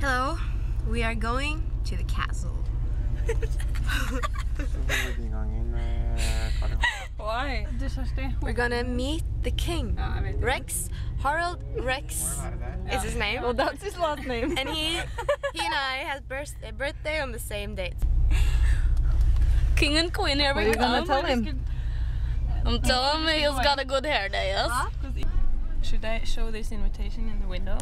Hello, we are going to the castle. Why? We're gonna meet the king. Rex, Harald Rex is his name. Well, that's his last name. And he and I had birthday on the same date. King and queen, here we go. What are you gonna tell him? I'm telling me he's got a good hair day, yes? Huh? Should I show this invitation in the window?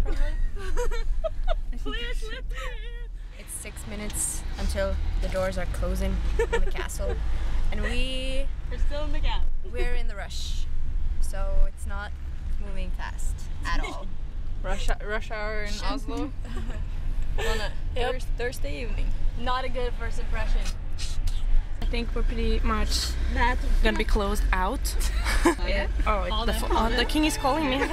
Please let me in. It's 6 minutes until the doors are closing in the castle. And we're still in the gap. We're in the rush. So it's not moving fast at all. Rush hour in Oslo. On a Thursday evening. Not a good first impression. I think we're pretty much gonna be closed out. Yeah. Oh, the king is calling me.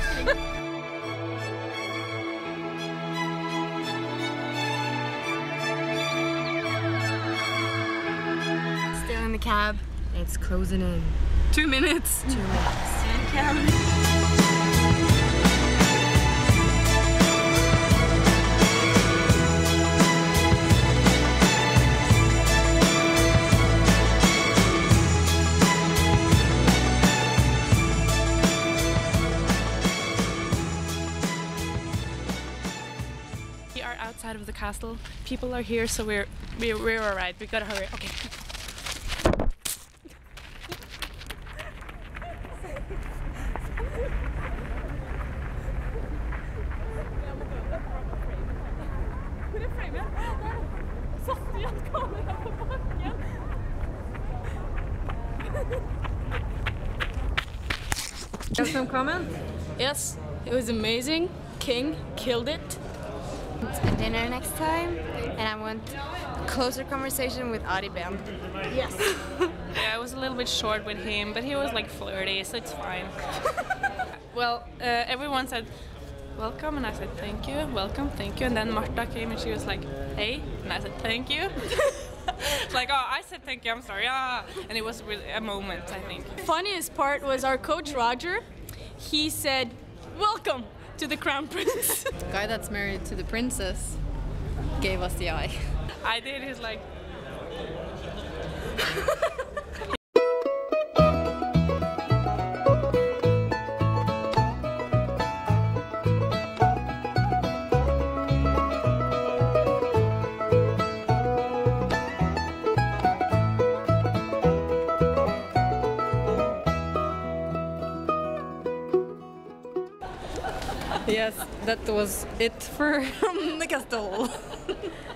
Still in the cab, and it's closing in. 2 minutes. 2 minutes. And counting. We are outside of the castle. People are here, so we're alright. We gotta hurry. Okay. Got some comment? Yes, it was amazing. King killed it. A dinner next time, and I want a closer conversation with Adi Ben. Yes. Yeah, I was a little bit short with him, but he was like flirty, so it's fine. Well, everyone said welcome, and I said thank you, welcome, thank you, and then Marta came and she was like, hey, and I said thank you. It's like, oh, I said thank you, I'm sorry, and it was really a moment, I think. Funniest part was our coach Roger. He said, welcome to the crown prince. The guy that's married to the princess gave us the eye. I did, he's like... Yes, that was it for the castle.